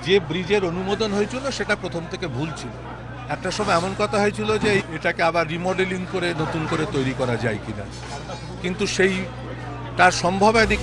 যে ব্রিজের অনুমোদন হয়েছিল সেটা প্রথম থেকে ভুল ছিল। একটা সময় এমন কথা হয়েছিল যে এটাকে আবার রিমডেলিং করে নতুন করে তৈরি করা যায় কিনা, কিন্তু তার সম্ভব এদিক।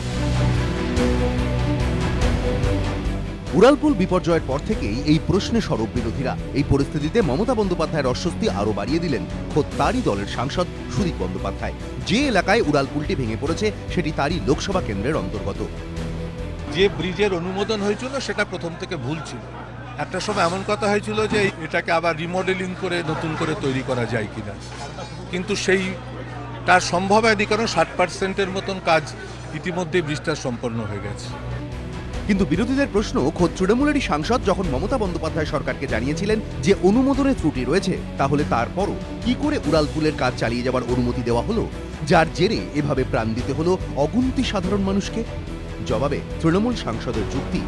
উড়ালপুল বিপর্যয়ের পর থেকেই এই প্রশ্নে সরব বিরোধীরা। এই পরিস্থিতিতে মমতা বন্দ্যোপাধ্যায়ের অস্বস্তি আরও বাড়িয়ে দিলেন খোদ তারই দলের সাংসদ সুদীপ বন্দ্যোপাধ্যায়। যে এলাকায় উড়ালপুলটি ভেঙে পড়েছে সেটি তারই লোকসভা কেন্দ্রের অন্তর্গত। যে ব্রিজের অনুমোদন হয়েছিল সেটা প্রথম থেকে ভুল ছিল। একটা সময় এমন কথা হয়েছিল যে এটাকে আবার রিমডেলিং করে নতুন করে তৈরি করা যায় কিনা, কিন্তু তার সম্ভব এদিক, কারণ 60% মতন কাজ ইতিমধ্যে ব্রিজটা সম্পন্ন হয়ে গেছে। কিন্তু বিরোধীদের প্রশ্ন, খোদ তৃণমূলেরই সাংসদ যখন মমতা বন্দ্যোপাধ্যায় সরকারকে জানিয়েছিলেন যে অনুমোদনের ত্রুটি রয়েছে, তাহলে তারপরও কি করে উড়ালপুলের কাজ চালিয়ে যাওয়ার অনুমতি দেওয়া হলো, যার জেরে এভাবে প্রাণ দিতে হলো অগুন্তি সাধারণ মানুষকে? জবাবে তৃণমূল সাংসদের যুক্তি,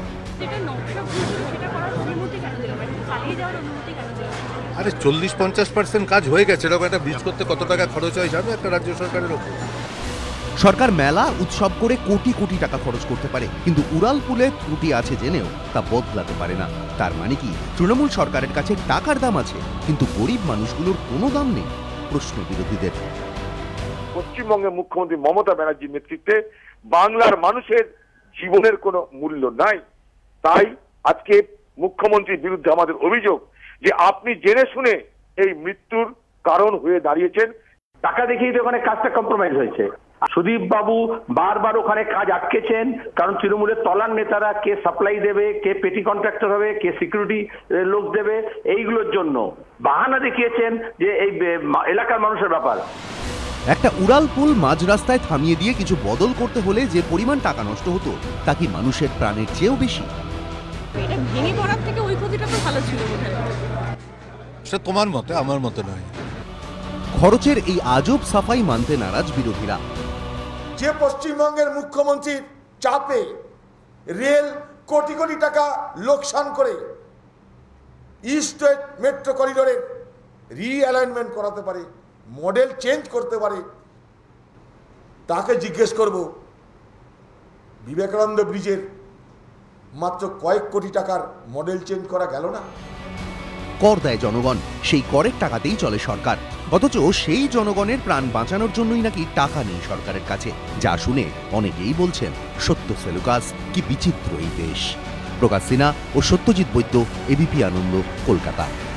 আরে 40-50% কাজ হয়ে গেছে, এরকম একটা ব্রিজ করতে কত টাকা খরচ হয় জানো একটা রাজ্য সরকারের ওপর? সরকার মেলা উৎসব করে কোটি কোটি টাকা খরচ করতে পারে, কিন্তু উড়ালপুলে ত্রুটি আছে জেনেও তা বদলাতে পারে না। তার মানে কি তৃণমূল সরকারের কাছে টাকার দাম আছে কিন্তু গরিব মানুষগুলোর কোনো দাম নেই? প্রশ্ন বিরোধীদের। পশ্চিমবঙ্গের মুখ্যমন্ত্রী মমতা ব্যানার্জির নেতৃত্বে বাংলার মানুষের জীবনের কোনো মূল্য নাই। তাই আজকে মুখ্যমন্ত্রীর বিরুদ্ধে আমাদের অভিযোগ যে আপনি জেনে শুনে এই মৃত্যুর কারণ হয়ে দাঁড়িয়েছেন। টাকা দেখেই তো ওখানে কাজটা কম্প্রোমাইজ হয়েছে। সুদীপ বাবু বারবার ওখানে কাজ আটকেছেন, কারণ তৃণমূলের তলার নেতারা কে সাপ্লাই দেবে, কে পেটি কন্ট্রাক্টর হবে, কে সিকিউরিটি লোক দেবে, এইগুলোর জন্য বাহানা দেখিয়েছেন যে এই এলাকার মানুষের ব্যাপার। একটা উড়ালপুল মাঝ রাস্তায় থামিয়ে দিয়ে কিছু বদল করতে হলে যে পরিমাণ টাকা নষ্ট হতো তা কি মানুষের প্রাণের চেয়েও বেশি? এটা ভেঙে পড়ার থেকে ওই ক্ষতিটা তো ভালো ছিল বোধহয়। সেটা তোমার মতে, আমার মতে নয়। খরচের এই আজব সাফাই মানতে নারাজ বিরোধীরা। যে পশ্চিমবঙ্গের মুখ্যমন্ত্রীর চাপে রেল কোটি কোটি টাকা লোকসান করে ইস্ট ওয়েস্ট মেট্রো করিডোরের রিঅ্যালাইনমেন্ট করাতে পারে, মডেল চেঞ্জ করতে পারে, তাকে জিজ্ঞেস করব বিবেকানন্দ ব্রিজের মাত্র কয়েক কোটি টাকার মডেল চেঞ্জ করা গেল না? কর দেয় জনগণ, সেই করের টাকাতেই চলে সরকার, অথচ সেই জনগণের প্রাণ বাঁচানোর জন্যই নাকি টাকা নেই সরকারের কাছে। যা শুনে অনেকেই বলছেন সত্য সেলুকাস, কি বিচিত্র এই দেশ। প্রকাশ সিনহা ও সত্যজিৎ বৈদ্য, এবিপি আনন্দ, কলকাতা।